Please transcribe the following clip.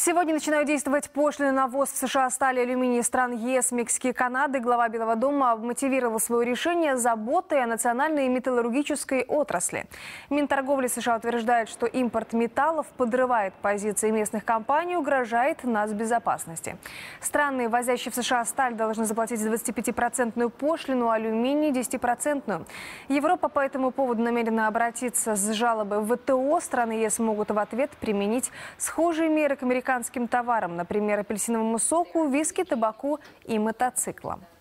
Сегодня начинают действовать пошлины на ввоз в США стали и алюминия стран ЕС, Мексики и Канады. Глава Белого дома мотивировал свое решение заботой о национальной металлургической отрасли. Минторговли США утверждает, что импорт металлов подрывает позиции местных компаний и угрожает нацбезопасности. Страны, возящие в США сталь, должны заплатить 25% пошлину, алюминий – 10%. Европа по этому поводу намерена обратиться с жалобой в ВТО. Страны ЕС могут в ответ применить схожие меры к американским товарам, например, апельсиновому соку, виски, табаку и мотоциклам.